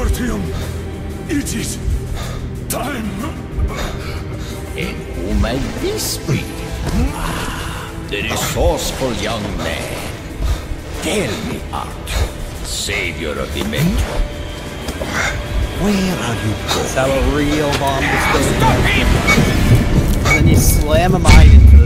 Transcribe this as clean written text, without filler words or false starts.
Arytom, it is time. And who might this be? Ah, the resourceful young man. Tell me, Arytom, savior of the Metro. Where are you going? That's how a real bomb is. Stop him! And then you slam a mine into